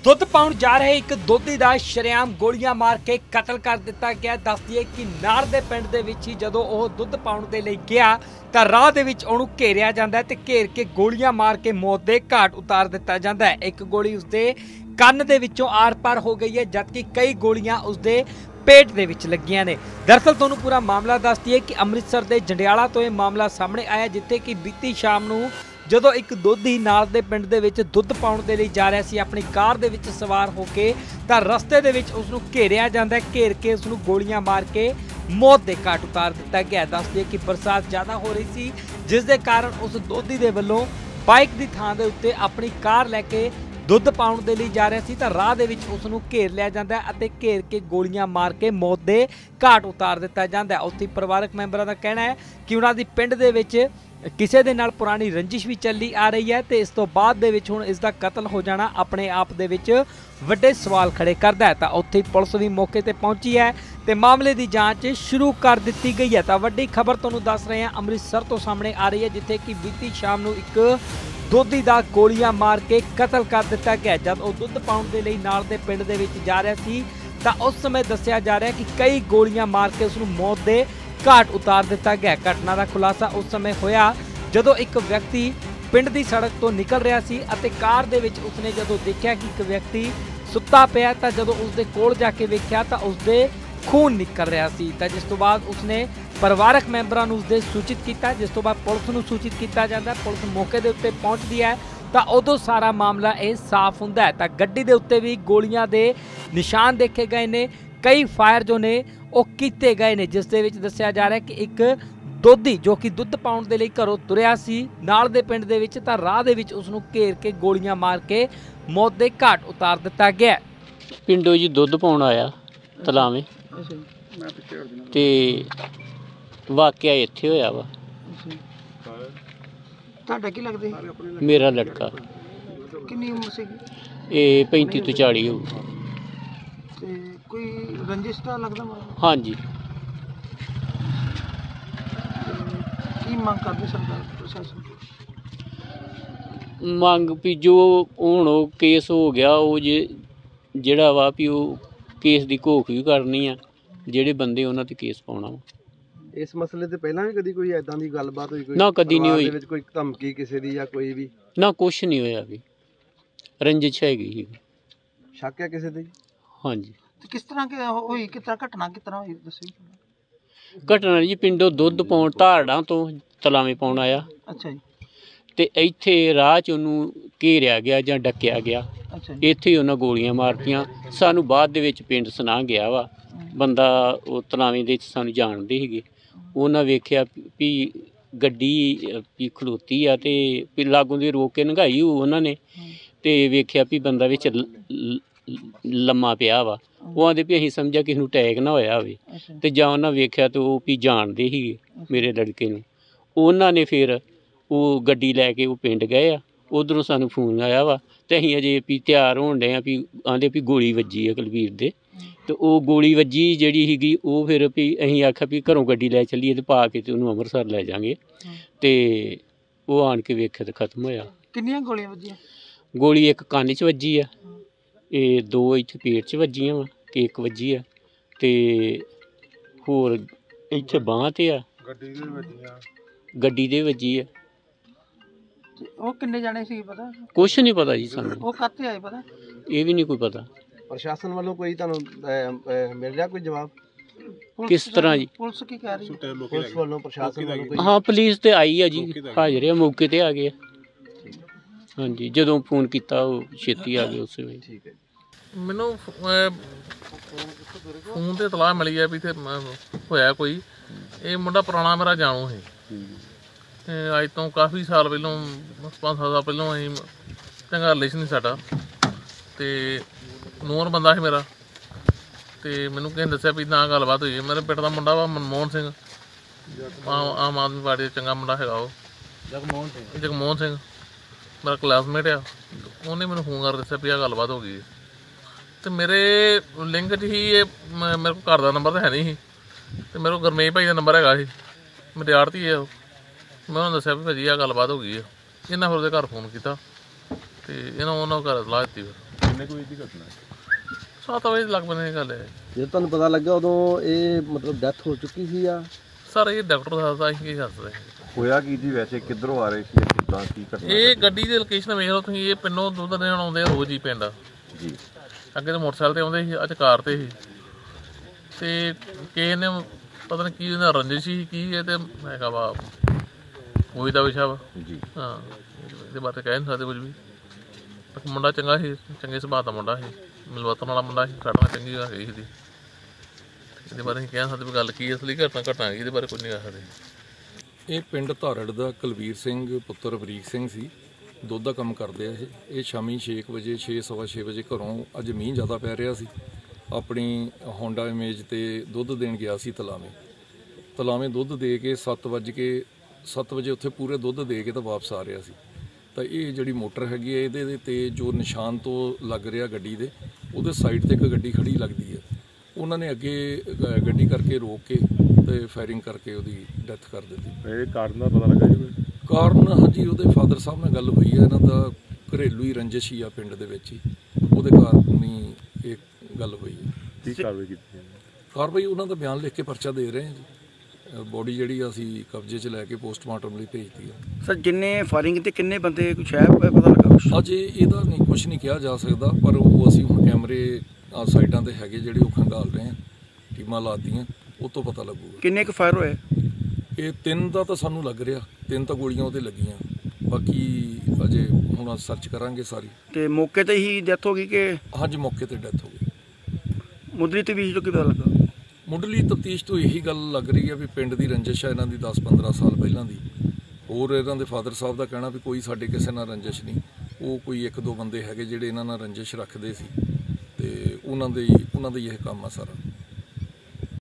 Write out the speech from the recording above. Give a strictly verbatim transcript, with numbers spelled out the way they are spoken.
ਦੁੱਧ ਪਾਉਣ ਜਾ ਰਹੇ ਇੱਕ ਦੋਧੀ ਦਾ ਸ਼ਰੇਆਮ ਗੋਲੀਆਂ ਮਾਰ ਕੇ ਕਤਲ ਕਰ ਦਿੱਤਾ ਗਿਆ। ਦੱਸ ਦਈਏ ਕਿ ਨਾੜ ਦੇ ਪਿੰਡ ਦੇ ਵਿੱਚ ਹੀ ਜਦੋਂ ਉਹ ਦੁੱਧ ਪਾਉਣ ਦੇ ਲਈ ਗਿਆ ਤਾਂ ਰਾਹ ਦੇ ਵਿੱਚ ਉਹਨੂੰ ਘੇਰਿਆ ਜਾਂਦਾ ਹੈ ਤੇ ਘੇਰ ਕੇ ਗੋਲੀਆਂ ਮਾਰ ਕੇ ਮੌਤ ਦੇ ਘਾਟ ਉਤਾਰ ਦਿੱਤਾ ਜਾਂਦਾ ਹੈ। ਇੱਕ ਗੋਲੀ ਉਸਦੇ ਕੰਨ ਦੇ ਵਿੱਚੋਂ ਆਰ-ਪਾਰ ਹੋ ਗਈ ਹੈ, ਜਦਕਿ ਕਈ ਗੋਲੀਆਂ ਉਸਦੇ पेट दे विच लगियां ने। दरअसल तुहानूं पूरा मामला दस दईए कि अमृतसर के जंडियाला तो यह मामला सामने आया, जिथे कि बीती शाम नूं जदों एक दोधी नाल दे पिंड दे विच दुੱਧ पाउण दे लई जा रहा सी अपनी कार दे विच सवार होके तां रस्ते दे विच उसनूं घेरिया जांदा है। घेर के उसनूं गोलियां मार के मौत दे घाट उतार दिता गया। दस दईए कि बरसात ज़्यादा हो रही सी, जिस दे कारण उस दोधी दे वल्लों बाइक की थां दे उत्ते अपनी कार लैके दुੱਧ पाउण दे लई जा रहा सी तां राह दे विच उस नूं घेर लिया जांदा है अते घेर के गोलियां मार के मौत दे घाट उतार दिता जांदा है। उत्थे परिवारक मैंबरां दा कहना है कि उन्हां दी पिंड दे विच किसी दे नाल पुरानी रंजिश भी चली आ रही है ते इस तो बाद दे विच हुण इस दा कतल हो जाना अपने आप दे विच वड्डे सवाल खड़े करदा है। तां उत्थे पुलिस भी मौके ते पहुंची है ते मामले की जांच शुरू कर दी गई है। तां वड्डी खबर तुहानूं दस रहे हैं अमृतसर तो सामने आ रही है, जिथे कि बीती शाम नूं एक दोधी दा गोलियां मार के कतल कर दिता गया। जब वो दुੱਧ पाउण दे लई नाल दे पिंड दे विच जा रहा सी तां उस समय दस्सिया जा रहा है कि कई गोलियां मार के उसनूं मौत दे घाट उतार दिता गया। घटना का खुलासा उस समय होया जदों एक व्यक्ति पिंड की सड़क तो निकल रहा सी अते कार दे विच उसने जदों देखा कि एक व्यक्ति सुत्ता पिया तां जदों उसदे कोल जाके वेख्या तां उसदे खून निकल रहा सी। तां जिस तो बाद उसने परिवारक मैंबरां नूं उसदे सूचित किया, जिस तो बाद पुलिस नूं सूचित किया जाता है। पुलिस मौके दे उत्ते पहुंचदी है तां उदों सारा मामला ये साफ हुंदा है। तां गड्डी दे उत्ते भी गोलियां दे निशान देखे गए ने, कई फायर जो ने वो कीते गए ने, जिस दे विच दस्सिया जा रहा है कि एक दोधी जो कि दुੱਧ पाउण दे लई घरों तुरिया सी नाल दे पिंड दे विच तां राह दे विच उसनूं घेर के गोलियां मार के मौत दे घाट उतार दिता गया। पिंडों जी दुੱਧ पाउण आया तलावें ते वाਕਿਆ ਇੱਥੇ ਹੋਇਆ ਵਾ। ਤੁਹਾਡਾ ਕੀ ਲੱਗਦਾ? ਮੇਰਾ ਲੜਕਾ। ਕਿੰਨੀ ਉਮਰ ਸੀ? ਇਹ पैंतीस ਤੋਂ चालीस ਹੋਊ। ਤੇ ਕੋਈ ਰੰਜਿਸ਼ ਤਾਂ ਲੱਗਦਾ ਮੈਨੂੰ? ਹਾਂਜੀ। ਕੀ ਮੰਗ ਕਰਦੇ ਸਰਕਾਰ ਪ੍ਰਸ਼ਾਸਨ? ਮੰਗ ਵੀ ਜੋ ਹੁਣ ਉਹ ਕੇਸ ਹੋ ਗਿਆ ਉਹ ਜੇ ਜਿਹੜਾ ਵਾ ਵੀ ਉਹ ਕੇਸ ਦੀ ਘੋਖ ਵੀ ਕਰਨੀ ਆ, ਜਿਹੜੇ ਬੰਦੇ ਉਹਨਾਂ ਤੇ ਕੇਸ ਪਾਉਣਾ ਵਾ। ਇਸ ਮਸਲੇ ਤੇ ਪਹਿਲਾਂ ਵੀ ਕਦੀ ਕੋਈ ਐਦਾਂ ਦੀ ਗੱਲਬਾਤ ਹੋਈ? ਕੋਈ ਨਾ ਕਦੀ ਨਹੀਂ ਹੋਈ। ਵਿੱਚ ਕੋਈ ਧਮਕੀ ਕਿਸੇ ਦੀ ਜਾਂ ਕੋਈ ਵੀ? ਨਾ ਕੁਛ ਨਹੀਂ ਹੋਇਆ ਵੀ, ਰੰਜਿਸ਼ ਹੈਗੀ ਸੀ। ਸ਼ੱਕ ਹੈ ਕਿਸੇ ਦੇ? ਹਾਂਜੀ। ਤੇ ਕਿਸ ਤਰ੍ਹਾਂ ਕਿ ਹੋਈ, ਕਿਸ ਤਰ੍ਹਾਂ ਘਟਨਾ ਕਿਸ ਤਰ੍ਹਾਂ ਹੋਈ ਦੱਸੋ? ਘਟਨਾ ਜੀ ਪਿੰਡੋਂ ਦੁੱਧ ਪਾਉਣ ਧਾਰੜਾਂ ਤੋਂ ਤਲਾਵੇਂ ਪਾਉਣ ਆਇਆ। ਅੱਛਾ ਜੀ। ਤੇ ਇੱਥੇ ਰਾਹ 'ਚ ਉਹਨੂੰ ਘੇਰਿਆ ਗਿਆ ਜਾਂ ਡੱਕਿਆ ਗਿਆ। ਅੱਛਾ। ਇੱਥੇ ਹੀ ਉਹਨਾਂ ਗੋਲੀਆਂ ਮਾਰਤੀਆਂ। ਸਾਨੂੰ ਬਾਅਦ ਦੇ ਵਿੱਚ ਪਿੰਡ ਸੁਣਾ ਗਿਆ ਵਾ ਬੰਦਾ, ਉਹ ਤਲਾਵੇਂ ਦੇ ਸਾਨੂੰ ਜਾਣਦੇ ਸੀਗੇ। ਉਹਨਾਂ ਵੇਖਿਆ ਵੀ ਗੱਡੀ ਵੀ ਖਲੋਤੀ ਆ ਤੇ ਵੀ ਲਾਗੋਂ ਦੀ ਰੋਕ ਕੇ ਲੰਘਾਈ ਹੋਊ ਉਹਨਾਂ ਨੇ, ਤੇ ਵੇਖਿਆ ਵੀ ਬੰਦਾ ਵਿੱਚ ਲੰਮਾ ਪਿਆ ਵਾ। ਉਹ ਆਂਦੇ ਵੀ ਅਸੀਂ ਸਮਝਿਆ ਕਿਸੇ ਨੂੰ ਅਟੈਕ ਨਾ ਹੋਇਆ ਹੋਵੇ, ਤੇ ਜਾਂ ਉਹਨਾਂ ਵੇਖਿਆ ਤੇ ਉਹ ਵੀ ਜਾਣਦੇ ਸੀਗੇ ਮੇਰੇ ਲੜਕੇ ਨੂੰ। ਉਹਨਾਂ ਨੇ ਫਿਰ ਉਹ ਗੱਡੀ ਲੈ ਕੇ ਉਹ ਪਿੰਡ ਗਏ ਆ। ਉੱਧਰੋਂ ਸਾਨੂੰ ਫੋਨ ਆਇਆ ਵਾ ਤੇ ਅਸੀਂ ਅਜੇ ਵੀ ਤਿਆਰ ਹੋਣ ਡਏ ਆ ਵੀ ਆਂਦੇ ਵੀ ਗੋਲੀ ਵੱਜੀ ਆ ਕੁਲਵੀਰ ਦੇ। ਤੇ ਉਹ ਗੋਲੀ ਵੱਜੀ ਜਿਹੜੀ ਸੀਗੀ ਉਹ ਫਿਰ ਵੀ ਅਸੀਂ ਆਖਿਆ ਵੀ ਘਰੋਂ ਗੱਡੀ ਲੈ ਚੱਲੀਏ ਤੇ ਪਾ ਕੇ ਤੇ ਉਹਨੂੰ ਅੰਮ੍ਰਿਤਸਰ ਲੈ ਜਾਵਾਂਗੇ। ਤੇ ਉਹ ਆਣ ਕੇ ਵੇਖਿਆ ਤੇ ਖਤਮ ਹੋਇਆ। ਕਿੰਨੀਆਂ ਗੋਲੀਆਂ ਵੱਜੀਆਂ? ਗੋਲੀ ਇੱਕ ਕੰਨ 'ਚ ਵੱਜੀ ਆ, ਇਹ ਦੋ ਇੱਥੇ ਪੇਟ 'ਚ ਵੱਜੀਆਂ ਵਾ, ਕਿ ਇੱਕ ਵੱਜੀ ਆ ਤੇ ਹੋਰ ਇੱਥੇ ਬਾਂਹ 'ਤੇ ਆ। ਗੱਡੀ ਦੇ ਵੱਜੀਆਂ? ਗੱਡੀ ਦੇ ਵੱਜੀ ਆ। ਉਹ ਕਿੰਨੇ ਜਾਣੇ ਸੀ ਪਤਾ? ਕੁਛ ਨਹੀਂ ਪਤਾ ਜੀ ਸਾਨੂੰ। ਉਹ ਕਾਹਤੇ ਆਏ ਪਤਾ? ਇਹ ਵੀ ਨਹੀਂ ਕੋਈ ਪਤਾ। ਪ੍ਰਸ਼ਾਸਨ ਵੱਲੋਂ ਕੋਈ ਤੁਹਾਨੂੰ ਮਿਲ ਰਿਹਾ ਕੋਈ ਜਵਾਬ? ਕਿਸ ਤਰ੍ਹਾਂ ਜੀ? ਪੁਲਿਸ ਕੀ ਕਹਿ ਰਹੀ ਹੈ? ਪੁਲਿਸ ਵੱਲੋਂ ਪ੍ਰਸ਼ਾਸਨ ਵੱਲੋਂ ਕੋਈ? ਹਾਂ ਪੁਲਿਸ ਤੇ ਆਈ ਆ ਜੀ, ਹਾਜ਼ਰ ਆ, ਮੌਕੇ ਤੇ ਆ ਗਏ। ਹਾਂਜੀ, ਜਦੋਂ ਫੋਨ ਕੀਤਾ ਉਹ ਛੇਤੀ ਆ ਗਏ ਉਸੇ ਵੇਲੇ। ਠੀਕ ਹੈ। ਮੈਨੂੰ ਫੋਨ ਤੇ ਇਤਲਾਹ ਮਿਲੀ ਆ ਵੀ ਇੱਥੇ ਹੋਇਆ ਕੋਈ। ਇਹ ਮੁੰਡਾ ਪੁਰਾਣਾ ਮੇਰਾ ਜਾਣੂ ਸੀ, ਅੱਜ ਤੋਂ ਕਾਫੀ ਸਾਲ ਪਹਿਲੋਂ, ਪੰਜ ਸੱਤ ਸਾਲ ਪਹਿਲੋਂ ਅਸੀਂ ਚੰਗਾ ਰਿਲੇਸ਼ਨ ਸੀ ਸਾਡਾ, ਤੇ ਨੂਰ ਬੰਦਾ ਸੀ ਮੇਰਾ। ਤੇ ਮੈਨੂੰ ਕਿਸੇ ਨੇ ਦੱਸਿਆ ਵੀ ਨਾ ਗੱਲਬਾਤ ਹੋਈ। ਮੇਰੇ ਪਿੰਡ ਦਾ ਮੁੰਡਾ ਵਾ ਮਨਮੋਹਨ ਸਿੰਘ, ਆਮ ਆਦਮੀ ਪਾਰਟੀ ਦਾ ਚੰਗਾ ਮੁੰਡਾ ਹੈਗਾ ਉਹ, ਜਗਮੋਹਨ ਸਿੰਘ। ਜਗਮੋਹਨ ਸਿੰਘ ਮੇਰਾ ਕਲਾਸਮੇਟ ਆ। ਉਹਨੇ ਮੈਨੂੰ ਫੋਨ ਕਰ ਦੱਸਿਆ ਵੀ ਆਹ ਗੱਲਬਾਤ ਹੋ ਗਈ। ਤੇ ਮੇਰੇ ਲਿੰਕ 'ਚ ਹੀ ਇਹ, ਮੇਰੇ ਕੋਲ ਘਰ ਦਾ ਨੰਬਰ ਤਾਂ ਹੈ ਨਹੀਂ ਸੀ, ਤੇ ਮੇਰੇ ਕੋਲ ਗੁਰਮੇਸ਼ ਭਾਈ ਦਾ ਨੰਬਰ ਹੈਗਾ ਸੀ, ਮੇਰੇ ਆੜਤੀ ਆ ਉਹ। ਮੈਂ ਉਹਨਾਂ ਦੱਸਿਆ ਵੀ ਭਾਜੀ ਆਹ ਗੱਲਬਾਤ ਹੋ ਗਈ ਆ। ਇਹਨਾਂ ਫਿਰ ਉਹਦੇ ਘਰ ਫੋਨ ਕੀਤਾ ਤੇ ਇਹਨਾਂ ਉਹਨਾਂ ਘਰ ਸਲਾਹ ਦਿੱਤੀ ਫਿਰ। ਕਿੰਨੇ ਕੋਈ ਦੀ ਘਟਨਾ ਸੱਤ ਵਜੇ ਲੱਗ ਪੈਂਦੇ ਗੱਲ ਹੈ। ਜਦੋਂ ਤੁਹਾਨੂੰ ਪਤਾ ਲੱਗਾ ਉਦੋਂ ਇਹ ਮਤਲਬ ਡੈਥ ਹੋ ਚੁੱਕੀ ਸੀ ਆ? ਸਰ ਇਹ ਡਾਕਟਰ ਦੱਸਦਾ ਅਸੀਂ ਕੀ ਦੱਸਦੇ ਹੋਇਆ ਕੀ ਜੀ ਵੈਸੇ ਕਿੱਧਰੋਂ ਆ ਰਹੇ ਸੀ ਕਿੱਦਾਂ ਕੀ ਘਟਨਾ ਇਹ ਗੱਡੀ ਦੀ ਲੋਕੇਸ਼ਨ ਵੇਖ ਲਓ ਤੁਸੀਂ। ਇਹ ਪਿੰਡੋਂ ਦੁੱਧ ਦੇਣ ਆਉਂਦੇ ਆ ਰੋਜ਼ ਹੀ ਪਿੰਡ ਜੀ ਅੱਗੇ ਤਾਂ ਮੋਟਰਸਾਈਕਲ ਤੇ ਆਉਂਦੇ ਸੀ, ਅੱਜ ਕਾਰ ਤੇ ਸੀ ਤੇ ਕਿਸੇ ਨੇ ਪਤਾ ਨਹੀਂ ਕੀ ਉਹਨਾਂ ਰੰਜਿਸ਼ ਸੀ ਕੀ ਇਹ ਤੇ ਮੈਂ ਕਿਹਾ ਵਾ ਉਹੀ ਦਾ ਵਿਸ਼ਾ ਵਾ ਜੀ ਹਾਂ ਇਹਦੇ ਬਾਰੇ ਕਹਿ ਨਹੀਂ ਸਕਦੇ ਕੁਝ ਵੀ। ਪਰ ਮੁੰਡਾ ਚੰਗਾ ਸੀ, ਚੰਗੇ ਸੁਭਾਅ ਦਾ ਮੁੰਡਾ ਸੀ, ਮਿਲਵਤਨ ਵਾਲਾ ਮੁੰਡਾ ਸੀ, ਸਾਡੇ ਨਾਲ ਚੰਗੀ ਹੈਗੀ ਸੀ। ਇਹਦੇ ਬਾਰੇ ਅਸੀਂ ਕਹਿ ਸਕਦੇ ਵੀ ਗੱਲ ਕੀ ਅਸਲੀ ਘਟਨਾ ਘਟਨਾ ਇਹਦੇ ਬਾਰੇ ਕੁਝ ਨਹੀਂ ਕਹਿ ਸਕਦੇ। ਇਹ ਪਿੰਡ ਧਾਰੜ ਦਾ ਕੁਲਵੀਰ ਸਿੰਘ ਪੁੱਤਰ ਬਰੀਕ ਸਿੰਘ ਸੀ, ਦੁੱਧ ਦਾ ਕੰਮ ਕਰਦੇ ਆ ਇਹ ਇਹ ਸ਼ਾਮੀ ਛੇ ਕੁ ਵਜੇ ਛੇ ਸਵਾ ਛੇ ਵਜੇ ਘਰੋਂ, ਅੱਜ ਮੀਂਹ ਜ਼ਿਆਦਾ ਪੈ ਰਿਹਾ ਸੀ, ਆਪਣੀ ਹੋਂਡਾ ਇਮੇਜ ਤੇ ਦੁੱਧ ਦੇਣ ਗਿਆ ਸੀ ਤਲਾਵੇਂ। ਤਲਾਵੇਂ ਦੁੱਧ ਦੇ ਕੇ ਸੱਤ ਵੱਜ ਕੇ ਸੱਤ ਵਜੇ ਉੱਥੇ ਪੂਰੇ ਦੁੱਧ ਦੇ ਕੇ ਤਾਂ ਵਾਪਸ ਆ ਰਿਹਾ ਸੀ। ਤਾਂ ਇਹ ਜਿਹੜੀ ਮੋਟਰ ਹੈਗੀ ਹੈ ਇਹਦੇ 'ਤੇ ਜੋ ਨਿਸ਼ਾਨ ਤੋਂ ਲੱਗ ਰਿਹਾ ਗੱਡੀ ਦੇ, ਉਹਦੇ ਸਾਈਡ 'ਤੇ ਇੱਕ ਗੱਡੀ ਖੜੀ ਲੱਗਦੀ ਹੈ। ਉਹਨਾਂ ਨੇ ਅੱਗੇ ਗ- ਗੱਡੀ ਕਰਕੇ ਰੋਕ ਕੇ ਤੇ ਫਾਇਰਿੰਗ ਕਰਕੇ ਉਹਦੀ ਡੈਥ ਕਰ ਦਿੱਤੀ। ਇਹ ਕਾਰਨ ਦਾ ਪਤਾ ਲੱਗਾ ਜੀ ਕੋਈ? ਕਾਰਨ ਹਾਂਜੀ ਉਹਦੇ ਫਾਦਰ ਸਾਹਿਬ ਨਾਲ ਗੱਲ ਹੋਈ ਹੈ, ਇਹਨਾਂ ਦਾ ਘਰੇਲੂ ਹੀ ਰੰਜਿਸ਼ ਹੀ ਆ ਪਿੰਡ ਦੇ ਵਿੱਚ ਹੀ, ਉਹਦੇ ਕਾਰਨ ਹੀ ਇਹ ਗੱਲ ਹੋਈ ਹੈ। ਕੀ ਕਾਰਵਾਈ ਕੀਤੀ ਕਾਰਵਾਈ ਉਹਨਾਂ ਦਾ ਬਿਆਨ ਲਿਖ ਕੇ ਪਰਚਾ ਦੇ ਰਹੇ ਹਾਂ ਜੀ। ਬੋਡੀ ਜਿਹੜੀ ਆ ਅਸੀਂ ਕਬਜ਼ੇ 'ਚ ਲੈ ਕੇ ਪੋਸਟਮਾਰਟਮ ਲਈ ਭੇਜਤੀ ਹੈ। ਸਰ ਜਿੰਨੇ ਫਾਇਰਿੰਗ ਤੇ ਕਿੰਨੇ ਬੰਦੇ ਕੁਛ ਹੈ ਪ- ਪਤਾ ਲੱਗਾ ਕੁਛ? ਅਜੇ ਇਹਦਾ ਨਹੀਂ ਕੁਝ ਨਹੀਂ ਕਿਹਾ ਜਾ ਸਕਦਾ, ਪਰ ਉਹ ਅਸੀਂ ਹੁਣ ਕੈਮਰੇ ਆ ਸਾਈਡਾਂ ਤੇ ਹੈਗੇ ਜਿਹੜੇ ਉਹ ਖੰਗਾਲ ਰਹੇ ਹਾਂ, ਟੀਮਾਂ ਲਾਤੀਆਂ, ਉਹ ਤੋਂ ਪਤਾ ਲੱਗੂਗਾ। ਕਿੰਨੇ ਕੁ ਫਾਇਰ ਹੋਏ? ਇਹ ਤਿੰਨ ਦਾ ਤਾਂ ਸਾਨੂੰ ਲੱਗ ਰਿਹਾ, ਤਿੰਨ ਤਾਂ ਗੋਲੀਆਂ ਉਹਦੇ ਲੱਗੀਆਂ, ਬਾਕੀ ਅਜੇ ਹੁਣ ਸਰਚ ਕਰਾਂਗੇ ਸਾਰੀ। ਤੇ ਮੌਕੇ ਤੇ ਹੀ ਡੈਥ ਹੋ ਗਈ ਕਿ ਹਾਂਜੀ ਮੌਕੇ ਤੇ ਡੈਥ ਹੋ ਗਈ। ਮੁੱਢਲੀ ਤਵੀਜ ਤੋਂ ਕੀ ਪਤਾ ਲੱਗਾ? ਮੁੱਢਲੀ ਤਫਤੀਸ਼ ਤੋਂ ਇਹੀ ਗੱਲ ਲੱਗ ਰਹੀ ਹੈ ਵੀ ਪਿੰਡ ਦੀ ਰੰਜਿਸ਼ ਹੈ ਇਹਨਾਂ ਦੀ ਦਸ ਪੰਦਰਾਂ ਸਾਲ ਪਹਿਲਾਂ ਦੀ। ਹੋਰ ਇਹਨਾਂ ਦੇ ਫਾਦਰ ਸਾਹਿਬ ਦਾ ਕਹਿਣਾ ਵੀ ਕੋਈ ਸਾਡੇ ਕਿਸੇ ਨਾਲ ਰੰਜਿਸ਼ ਨਹੀਂ, ਉਹ ਕੋਈ ਇੱਕ ਦੋ ਬੰਦੇ ਹੈਗੇ ਜਿਹੜੇ ਇਹਨਾਂ ਨਾਲ ਰੰਜਿਸ਼ ਰੱਖਦੇ ਸੀ ਤੇ ਉਹਨਾਂ ਦੇ ਉਹਨਾਂ ਦਾ ਹੀ ਇਹ ਕੰਮ ਆ ਸਾਰਾ।